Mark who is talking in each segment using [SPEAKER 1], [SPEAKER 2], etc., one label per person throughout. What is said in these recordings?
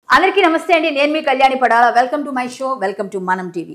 [SPEAKER 1] అందరికీ నమస్తే అండి. నేను మీ Kalyani Padala. Welcome to my show, welcome to Manam TV.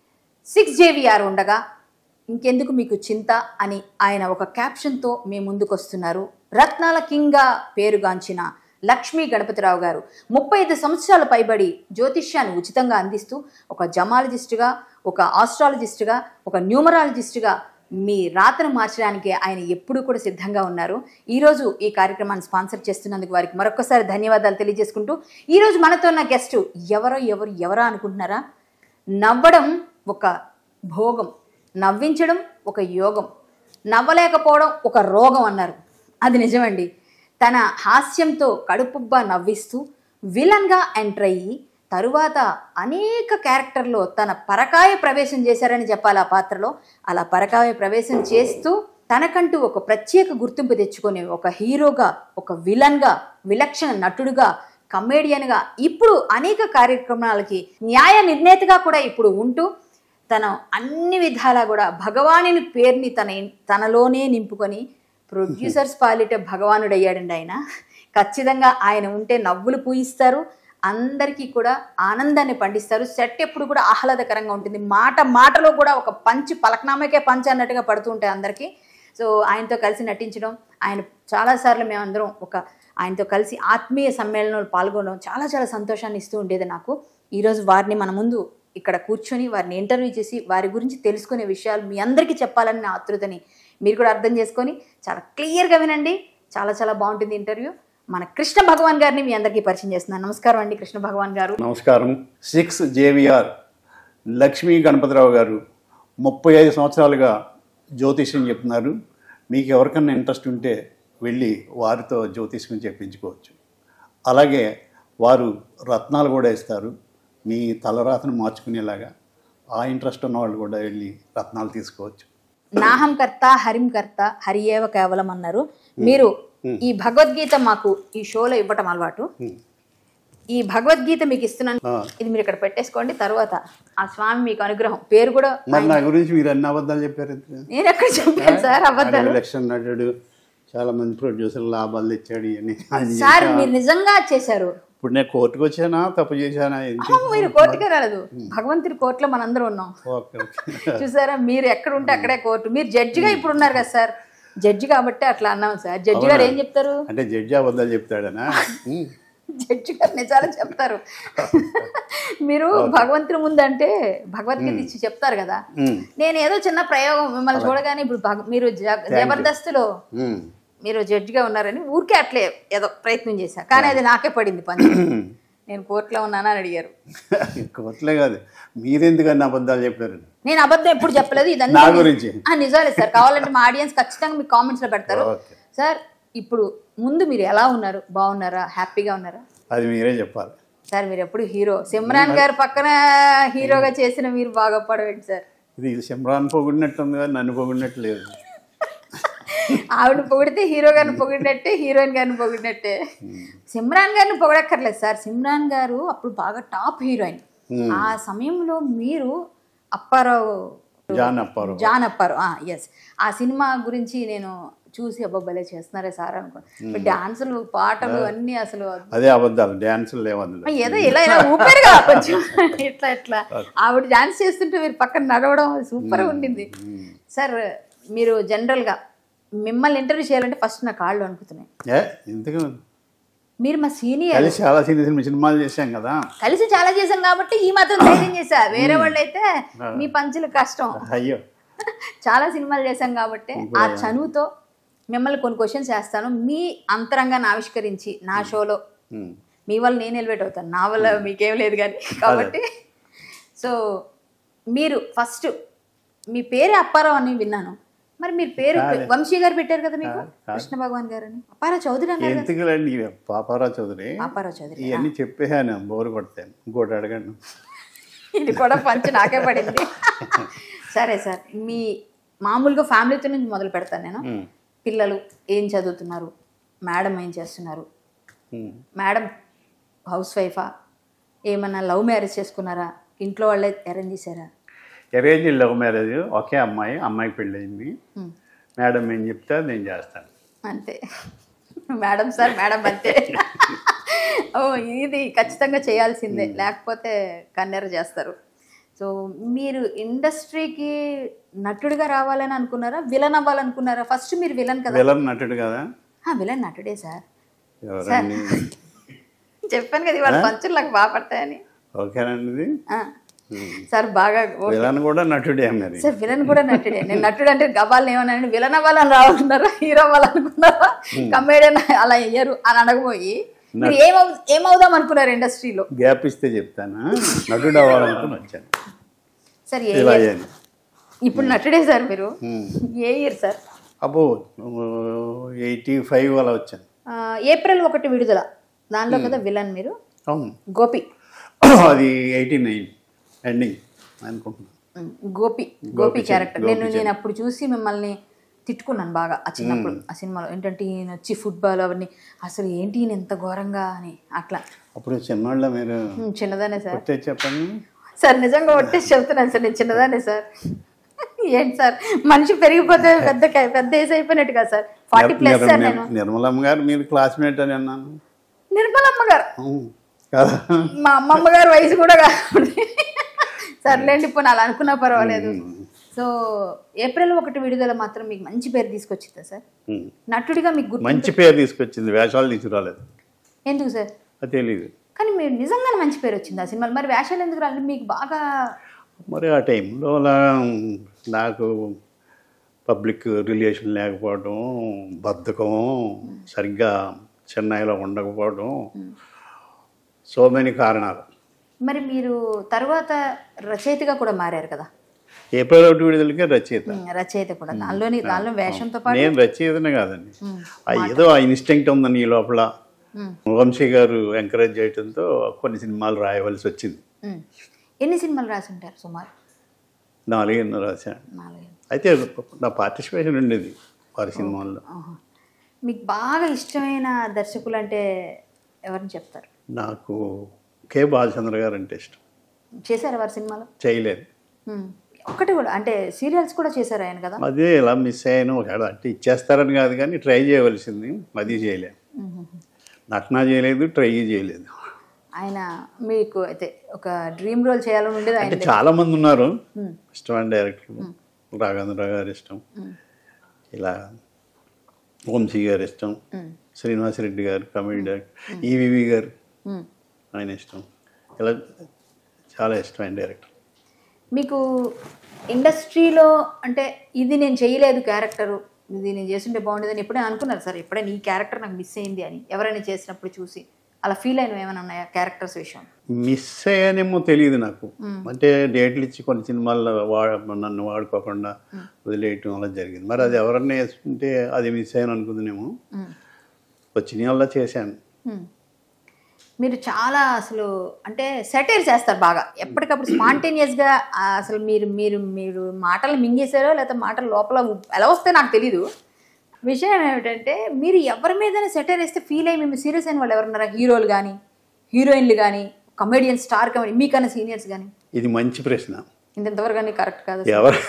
[SPEAKER 1] 6JVR ఉండగా ఇంకెందుకు మీకు చింత అని ఆయన ఒక క్యాప్షన్తో మీ ముందుకు వస్తున్నారు. రత్నాల కింగ్గా పేరుగాంచిన లక్ష్మీ గణపతిరావు గారు 35 సంవత్సరాల పైబడి జ్యోతిష్యాన్ని ఉచితంగా అందిస్తూ ఒక జమాలజిస్టుగా, ఒక ఆస్ట్రాలజిస్టుగా, ఒక న్యూమరాలజిస్టుగా మీ రాతను మార్చడానికి ఆయన ఎప్పుడూ కూడా సిద్ధంగా ఉన్నారు. ఈరోజు ఈ కార్యక్రమాన్ని స్పాన్సర్ చేస్తున్నందుకు వారికి మరొకసారి ధన్యవాదాలు తెలియజేసుకుంటూ, ఈరోజు మనతో ఉన్న గెస్ట్ ఎవరా అనుకుంటున్నారా? నవ్వడం ఒక భోగం, నవ్వించడం ఒక యోగం, నవ్వలేకపోవడం ఒక రోగం అన్నారు. అది నిజమండి. తన హాస్యంతో కడుపుబ్బా నవ్విస్తూ విలన్గా ఎంటర్ అయ్యి తరువాత అనేక క్యారెక్టర్లో తన పరకాయ ప్రవేశం చేశారని చెప్పాలి. ఆ పాత్రలో అలా పరకాయ ప్రవేశం చేస్తూ తనకంటూ ఒక ప్రత్యేక గుర్తింపు తెచ్చుకొని ఒక హీరోగా, ఒక విలన్గా, విలక్షణ నటుడుగా, కమేడియన్గా, ఇప్పుడు అనేక కార్యక్రమాలకి న్యాయ నిర్ణేతగా కూడా ఇప్పుడు ఉంటూ తన అన్ని విధాలా కూడా భగవానుని పేరుని తనలోనే నింపుకొని ప్రొడ్యూసర్స్ పాలిట భగవానుడయ్యాడండి ఆయన. ఖచ్చితంగా ఆయన ఉంటే నవ్వులు పూయిస్తారు, అందరికీ కూడా ఆనందాన్ని పండిస్తారు. సెట్ ఎప్పుడు కూడా ఆహ్లాదకరంగా ఉంటుంది. మాటలో కూడా ఒక పంచి, పలకనామాకే పంచ్ అన్నట్టుగా పడుతూ ఉంటాయి అందరికీ. సో ఆయనతో కలిసి నటించడం, ఆయన చాలాసార్లు మేమందరం ఆయనతో కలిసి ఆత్మీయ సమ్మేళనంలో పాల్గొనడం చాలా చాలా సంతోషాన్ని ఇస్తూ ఉండేది నాకు. ఈరోజు వారిని మన ముందు ఇక్కడ కూర్చొని వారిని ఇంటర్వ్యూ చేసి వారి గురించి తెలుసుకునే విషయాలు మీ అందరికీ చెప్పాలని నా ఆతృతని మీరు కూడా అర్థం చేసుకొని చాలా క్లియర్గా వినండి. చాలా చాలా బాగుంటుంది ఇంటర్వ్యూ. మన కృష్ణ భగవాన్ గారిని మీ అందరికీ పరిచయం చేస్తున్నాను. నమస్కారం అండి కృష్ణ భగవాన్ గారు.
[SPEAKER 2] నమస్కారం. 6JVR లక్ష్మీ గణపతిరావు గారు 35 సంవత్సరాలుగా జ్యోతిష్యం చెప్తున్నారు. మీకు ఎవరికన్నా ఇంట్రెస్ట్ ఉంటే వెళ్ళి వారితో జ్యోతిష్యం చెప్పించుకోవచ్చు. అలాగే వారు రత్నాలు కూడా ఇస్తారు, మీ తలరాతను మార్చుకునేలాగా. ఆ ఇంట్రెస్ట్ ఉన్న వాళ్ళు కూడా వెళ్ళి రత్నాలు తీసుకోవచ్చు.
[SPEAKER 1] నాహం కర్త హరిం కర్త హరియేవ కేవలం అన్నారు. మీరు ఈ భగవద్గీత మాకు ఈ షోలో ఇవ్వటం అలవాటు. ఈ భగవద్గీత మీకు ఇస్తున్నాను, ఇది మీరు ఇక్కడ పెట్టేసుకోండి. తర్వాత ఆ స్వామి మీకు అనుగ్రహం. పేరు కూడా
[SPEAKER 2] నా గురించి మీరు అన్ని అబద్ధాలు చెప్పారు.
[SPEAKER 1] నేను ఎక్కడ చెప్పాను సార్ అబద్ధాలు?
[SPEAKER 2] ఎలక్షన్ నటుడు, చాలా మంది ప్రొడ్యూసర్ లాభాలు ఇచ్చాడు ఇవన్నీ
[SPEAKER 1] సార్. మీరు నిజంగా చేశారు.
[SPEAKER 2] ఇప్పుడు నేను కోర్టుకు వచ్చానా, తప్పు చేశానా?
[SPEAKER 1] మీరు కోర్టుకే రాలేదు, భగవంతుడి కోర్టులో మనందరం ఉన్నాం. చూసారా, మీరు ఎక్కడ ఉంటే అక్కడే కోర్టు. మీరు జడ్జిగా ఇప్పుడు ఉన్నారు కదా సార్, జడ్జి కాబట్టి అట్లా అన్నాం సార్. జడ్జి గారు ఏం చెప్తారు
[SPEAKER 2] అంటే జడ్జి అబద్ధాలు చెప్తాడనా?
[SPEAKER 1] జడ్జి గారు నిజాలు చెప్తారు. మీరు భగవంతుని ముందు అంటే భగవద్గీత ఇచ్చి చెప్తారు కదా. నేను ఏదో చిన్న ప్రయోగం మిమ్మల్ని చూడగానే ఇప్పుడు మీరు జబర్దస్త్లో మీరు జడ్జిగా ఉన్నారని ఊరికే అట్లే ఏదో ప్రయత్నం చేశా, కానీ అది నాకే పడింది పని. నేను కోర్టులో ఉన్నానని అడిగారు.
[SPEAKER 2] కోర్టులే కాదు, మీరెందుకన్నా అబద్ధాలు చెప్పారు?
[SPEAKER 1] నేను అబద్ధం ఎప్పుడు చెప్పలేదు.
[SPEAKER 2] ఇదన్నా గురించి
[SPEAKER 1] నిజాలే సార్. కావాలంటే మా ఆడియన్స్ ఖచ్చితంగా మీ కామెంట్స్ లో పెడతారు. సార్ ఇప్పుడు ముందు మీరు ఎలా ఉన్నారు? బాగున్నారా? హ్యాపీగా ఉన్నారా?
[SPEAKER 2] అది మీరే చెప్పాలి
[SPEAKER 1] సార్. మీరు ఎప్పుడు హీరో, సిమ్రాన్ గారు పక్కన హీరోగా చేసిన మీరు బాగా పడవేంటి సార్?
[SPEAKER 2] ఇది సిమ్రాన్ పొగిడినట్టుంది కదా, నన్ను పొగిడినట్టు లేదు.
[SPEAKER 1] ఆవిడ పొగిడితే హీరో గారిని పొగిడినట్టే, హీరోయిన్ గారిని పొగిడినట్టే. సిమ్రాన్ గారిని పొగడక్కర్లేదు సార్. సిమ్రాన్ గారు అప్పుడు బాగా టాప్ హీరోయిన్. ఆ సమయంలో మీరు జాన్ అప్పారావు ఎస్, ఆ సినిమా గురించి నేను చూసి అబ్బాబ్బలే చేస్తున్నారే సార్ అనుకో. డాన్సులు, పాటలు అన్ని అసలు
[SPEAKER 2] అదే అబద్ధాలు, డాన్సులు లేవద్దు.
[SPEAKER 1] ఏదో ఇలా ఊపారు కదా కొంచెం ఇట్లా ఆవిడ డాన్స్ చేస్తుంటే మీరు పక్కన నడవడం సూపర్ ఉండింది సార్. మీరు జనరల్గా మిమ్మల్ని ఇంటర్వ్యూ చేయాలంటే ఫస్ట్ నా కాళ్ళు అనుకుతున్నాయి. మీరు మా సీనియర్,
[SPEAKER 2] చాలా సినిమాలు చేశాం కదా,
[SPEAKER 1] కలిసి చాలా చేశాం కాబట్టి ఈ మాత్రం ధైర్యం చేశా. వేరే వాళ్ళు అయితే మీ పంచులు కష్టం.
[SPEAKER 2] అయ్యో,
[SPEAKER 1] చాలా సినిమాలు చేశాం కాబట్టి ఆ చనువుతో మిమ్మల్ని కొన్ని క్వశ్చన్స్ వేస్తాను. మీ అంతరంగాన్ని ఆవిష్కరించి నా షోలో మీ వల్ల నేను ఎలివేట్ అవుతాను, నా వల్ల మీకేం లేదు కానీ. కాబట్టి సో మీరు ఫస్ట్ మీ పేరే అప్పారావు అని విన్నాను. మరి మీరు పేరు వంశీ గారు పెట్టారు కదా మీకు, కృష్ణ భగవాన్ గారు అని. అప్పారావు చౌదరి అన్నారు.
[SPEAKER 2] పాపారావు చౌదరి ఇవన్నీ చెప్పేసాను, బోరు కొడతాను. ఇంకోటి అడగండి.
[SPEAKER 1] ఇది కూడా పంచి నాకే పడింది. సరే సార్, మీ మామూలుగా ఫ్యామిలీతో నుంచి మొదలు పెడతాను నేను. పిల్లలు ఏం చదువుతున్నారు? మేడం ఏం చేస్తున్నారు? మేడం హౌస్ వైఫా? ఏమన్నా లవ్ మ్యారేజ్ చేసుకున్నారా? ఇంట్లో వాళ్ళే అరేంజ్ చేశారా?
[SPEAKER 2] Arrange love marriage. ఒకే అమ్మాయికి పెళ్ళయింది. మేడం ఏం చెప్తే నేను చేస్తాను
[SPEAKER 1] అంతే. మేడం సార్ మేడం అంతే. ఓ ఇది ఖచ్చితంగా చేయాల్సిందే, లేకపోతే కన్నెర చేస్తారు. సో మీరు ఇండస్ట్రీకి నటుడిగా రావాలని అనుకున్నారా, విలన్ అవ్వాలనుకున్నారా? ఫస్ట్ మీరు విలన్ కదా.
[SPEAKER 2] విలన్ నటుడు కదా.
[SPEAKER 1] విలన్ నటుడే సార్.
[SPEAKER 2] ఎవరండి?
[SPEAKER 1] చెప్పాను కదా ఇవాళ పంచులు నాకు బాగా పడతాయని.
[SPEAKER 2] ఓకేనండి ఇది.
[SPEAKER 1] సార్ బాగా
[SPEAKER 2] విలన్ కూడా నటుడే అన్నది.
[SPEAKER 1] సార్ విలన్ కూడా నటుడే. నేను నటుడు అంటే గబాల్ని ఏమన్నా విలన్ అవ్వాలని రావాలనుకున్నారా, హీరో అవ్వాలనుకున్నారా, కమేడియన్ అలా అయ్యారు అని అడగబోయి మీరు ఏమవుదాం అనుకున్నారు ఇండస్ట్రీలో?
[SPEAKER 2] గ్యాప్ ఇస్తే చెప్తాను. నటుడు అవ్వాలనుకుని వచ్చాను
[SPEAKER 1] సార్.
[SPEAKER 2] ఇలా అయ్యాను.
[SPEAKER 1] ఇప్పుడు నటుడే సార్ మీరు. ఏ ఇయర్ సార్?
[SPEAKER 2] అబ్బో 85 అలా వచ్చాను.
[SPEAKER 1] ఏప్రిల్ 1 విడుదల, దానిలో కదా విలన్ మీరు.
[SPEAKER 2] అవును.
[SPEAKER 1] గోపి.
[SPEAKER 2] అది 89 ఎండింగ్ అనుకుంటున్నాను.
[SPEAKER 1] గోపి క్యారెక్టర్. నేను అప్పుడు చూసి మిమ్మల్ని తిట్టుకున్నాను బాగా ఆ చిన్నప్పుడు. ఆ సినిమాలో ఏంటంటే ఈయన వచ్చి ఫుట్బాల్ అవన్నీ అసలు ఏంటి ఈయన ఎంత ఘోరంగా అని అట్లా.
[SPEAKER 2] అప్పుడు చిన్నవాళ్ళ మీరు?
[SPEAKER 1] చిన్నదానే సార్.
[SPEAKER 2] చెప్పండి
[SPEAKER 1] సార్, నిజంగా ఒట్టేసి చెప్తున్నాను సార్, నేను చిన్నదానే సార్. ఏంటి సార్ మనిషి పెరిగిపోతే పెద్ద ఏజ్ అయిపోయినట్టు కదా సార్. 40+ సార్ నేను.
[SPEAKER 2] నిర్మలమ్మ గారు మీరు క్లాస్మేట్ అని అన్నాను.
[SPEAKER 1] నిర్మలమ్మ గారు మా అమ్మమ్మ గారు వయసు కూడా కాదు. సర్లేండి, ఇప్పుడు అలా అనుకున్నా పర్వాలేదు. సో ఏప్రిల్ 1 విడుదల మాత్రం మీకు మంచి పేరు తీసుకొచ్చిందా సార్? నటుడిగా మీకు
[SPEAKER 2] మంచి పేరు తీసుకొచ్చింది, వేషాలు తీసుకురాలేదు.
[SPEAKER 1] ఎందుకు సార్?
[SPEAKER 2] అది తెలీదు.
[SPEAKER 1] కానీ మీరు నిజంగానే మంచి పేరు వచ్చింది ఆ సినిమాలో, మరి వేషాలు ఎందుకు రాలేదు మీకు బాగా?
[SPEAKER 2] మరి ఆ టైంలో నాకు పబ్లిక్ రిలేషన్ లేకపోవడం, బద్ధకం, సరిగ్గా చెన్నైలో ఉండకపోవడం, సో మెనీ కారణాలు.
[SPEAKER 1] మరి మీరు తర్వాత రచయితగా కూడా మారారు కదా.
[SPEAKER 2] ఏప్రిల్ 1 విడుదలకే
[SPEAKER 1] రచయిత కూడా, దానిలో వేషంతో పాటు.
[SPEAKER 2] నేను రచయితనే కాదండి, ఏదో ఆ ఇన్స్టింక్ట్ ఉందని ఈ లోపల వంశీ గారు ఎంకరేజ్ చేయడంతో కొన్ని సినిమాలు రాయవలసి వచ్చింది.
[SPEAKER 1] ఎన్ని సినిమాలు రాసి ఉంటారు సుమారు?
[SPEAKER 2] 4 రాశాను. అయితే నా పార్టిసిపేషన్ ఉండేది వారి సినిమాల్లో.
[SPEAKER 1] మీకు బాగా ఇష్టమైన దర్శకులు అంటే ఎవరిని చెప్తారు?
[SPEAKER 2] నాకు కె బాలచంద్ర గారు అంటే ఇష్టం.
[SPEAKER 1] చేశారు వారి సినిమాలో?
[SPEAKER 2] చేయలేదు.
[SPEAKER 1] ఒకటి కూడా అంటే సీరియల్స్ కూడా చేశారు ఆయన కదా.
[SPEAKER 2] అదే ఇలా మిస్ అయ్యాను. అంటే ఇచ్చేస్తారని కాదు కానీ ట్రై చేయవలసింది, అది చేయలేదు. నటన చేయలేదు, ట్రై చేయలేదు.
[SPEAKER 1] ఆయన మీకు అయితే ఒక డ్రీమ్ రోల్ చేయాలని ఉండేది.
[SPEAKER 2] అంటే చాలా మంది ఉన్నారు ఇష్టమైన డైరెక్టర్లు. రాఘవేంద్ర గారు ఇష్టం, ఇలా వంశీ గారు ఇష్టం, శ్రీనివాసరెడ్డి గారు కమెడీ డైరెక్టర్, ఈవివి గారు ఆయన ఇష్టం, ఇలా చాలా ఇష్టమైన డైరెక్టర్.
[SPEAKER 1] మీకు ఇండస్ట్రీలో అంటే ఇది నేను చేయలేదు క్యారెక్టరు, ఇది నేను చేస్తుంటే బాగుండేదని ఎప్పుడైనా అనుకున్నారు సార్? ఎప్పుడైనా ఈ క్యారెక్టర్ నాకు మిస్ అయింది అని ఎవరైనా చేసినప్పుడు చూసి అలా ఫీల్ అయినవి ఏమైనా ఉన్నాయా క్యారెక్టర్స్ విషయం?
[SPEAKER 2] మిస్ అయ్యానేమో తెలియదు నాకు. అంటే డేట్లు ఇచ్చి కొన్ని సినిమాల్లో నన్ను వాడుకోకుండా వదిలేయటం అలా జరిగింది. మరి అది ఎవరన్నా వేసుకుంటే అది మిస్ అయ్యాను అనుకుందనేమో. వచ్చిన వల్ల చేశాను.
[SPEAKER 1] మీరు చాలా అసలు అంటే సెటైర్ చేస్తారు బాగా, ఎప్పటికప్పుడు స్పాంటేనియస్గా. అసలు మీరు మీరు మీరు మాటలు మింగేశారో లేకపోతే మాటలు లోపల ఎలా వస్తే నాకు తెలీదు. విషయం ఏమిటంటే మీరు ఎవరి మీదైనా సెటైర్ వేస్తే ఫీల్ అయ్యి మేము సీరియస్ అయిన వాళ్ళు ఎవరున్నారా? హీరోలు కానీ, హీరోయిన్లు కానీ, కమెడియన్, స్టార్ కమెడీ, మీకన్నా సీనియర్స్ కానీ?
[SPEAKER 2] ఇది మంచి ప్రశ్న.
[SPEAKER 1] ఇంతవరకు కానీ కరెక్ట్ కాదు.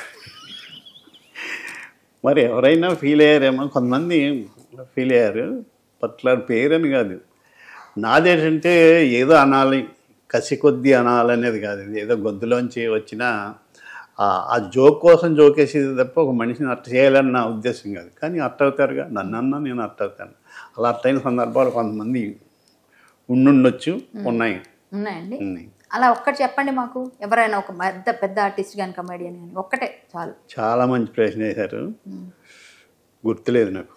[SPEAKER 2] మరి ఎవరైనా ఫీల్ అయ్యారేమో, కొంతమంది ఫీల్ అయ్యారు. పర్టికులర్ పేరని కాదు, నాదేంటంటే ఏదో అనాలి, కసి కొద్దీ అనాలనేది కాదు. ఏదో గొంతులోంచి వచ్చిన ఆ జోక్ కోసం జోకేసేది తప్ప ఒక మనిషిని అట్ట చేయాలని నా ఉద్దేశం కాదు. కానీ అట్ట అవుతారుగా, నన్నన్నా నేను అట్ట అవుతాను. అలా అట్టయిన సందర్భాలు కొంతమంది ఉండుండొచ్చు,
[SPEAKER 1] ఉన్నాయండి. అలా ఒక్కటి చెప్పండి మాకు, ఎవరైనా ఒక పెద్ద ఆర్టిస్ట్ కానీ కమెడియన్ కానీ ఒక్కటే చాలు.
[SPEAKER 2] చాలా మంచి ప్రశ్న వేశారు, గుర్తులేదు నాకు.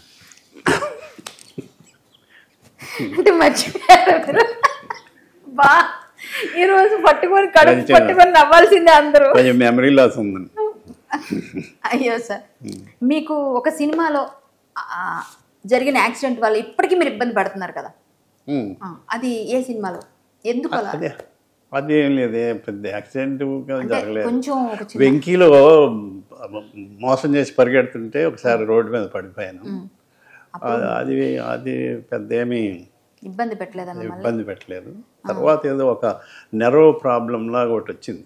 [SPEAKER 1] అంటే మర్చిపోయారు బా. ఈరోజు పట్టుకొని కడుపు పట్టుకొని నవ్వాల్సిందే అందరూ.
[SPEAKER 2] కొంచెం మెమరీ లాస్ ఉందండి.
[SPEAKER 1] అయ్యో సార్, మీకు ఒక సినిమాలో జరిగిన యాక్సిడెంట్ వల్ల ఇప్పటికీ మీరు ఇబ్బంది పడుతున్నారు కదా, అది ఏ సినిమాలో? ఎందుకు అలా?
[SPEAKER 2] అదేం లేదు, పెద్ద యాక్సిడెంట్ జరగలేదు.
[SPEAKER 1] కొంచెం
[SPEAKER 2] వెంకీలో మోసం చేసి పరిగెడుతుంటే ఒకసారి రోడ్డు మీద పడిపోయాను. అది అది పెద్ద ఏమీ ఇబ్బంది పెట్టలేదు. తర్వాత ఏదో ఒక నెరో ప్రాబ్లం లాగా ఒకటి వచ్చింది,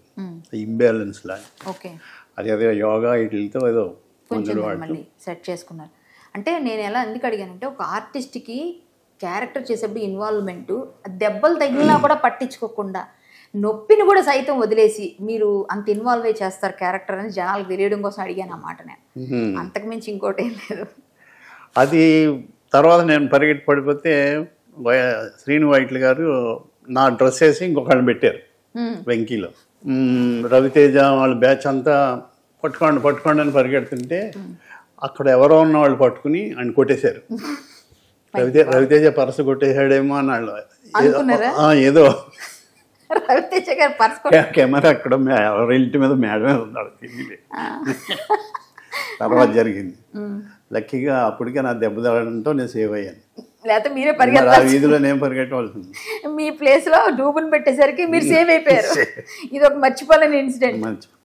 [SPEAKER 2] ఇంబ్యాలెన్స్ లాగా. అదేదో యోగా వీటితో ఏదో
[SPEAKER 1] సెట్ చేసుకున్నారు. అంటే నేను ఎలా ఎందుకు అడిగానంటే ఒక ఆర్టిస్ట్కి క్యారెక్టర్ చేసేప్పుడు ఇన్వాల్వ్మెంట్ దెబ్బలు తగిలినా కూడా పట్టించుకోకుండా నొప్పిని కూడా సైతం వదిలేసి మీరు అంత ఇన్వాల్వ్ అయి చేస్తారు క్యారెక్టర్ అని జనాలకు తెలియడం కోసం అడిగాను అన్నమాట నేను. అంతకుమించి ఇంకోటి ఏం లేదు.
[SPEAKER 2] అది తర్వాత నేను పరిగెట్టి పడిపోతే శ్రీను వైట్ల గారు నా డ్రెస్ వేసి ఇంకొకళ్ళని పెట్టారు వెంకీలో. రవితేజ వాళ్ళ బ్యాచ్ అంతా పట్టుకోండి అని పరిగెడుతుంటే అక్కడ ఎవరో ఉన్న వాళ్ళు పట్టుకుని ఆయన కొట్టేశారు. రవితేజ పర్సు కొట్టేశాడేమో అని వాళ్ళు ఏదో
[SPEAKER 1] రవితేజ గారు పర్సు
[SPEAKER 2] కెమెరా అక్కడ ఎవరి ఇంటి మీద మేడ మీద ఉన్నాడు తర్వాత జరిగింది. లక్కీగా అప్పటికే నా దెబ్బ తగడంతో నేను సేవ్ అయ్యాను.
[SPEAKER 1] లేకపోతే మీరే పరిగెత్తాలి,
[SPEAKER 2] వీధిలో నేను పరిగెట్టవలసింది.
[SPEAKER 1] మీ ప్లేస్ లో డూబుని పెట్టేసరికి మీరు సేవ్ అయిపోయారు. ఇది ఒక మర్చిపోలేని ఇన్సిడెంట్.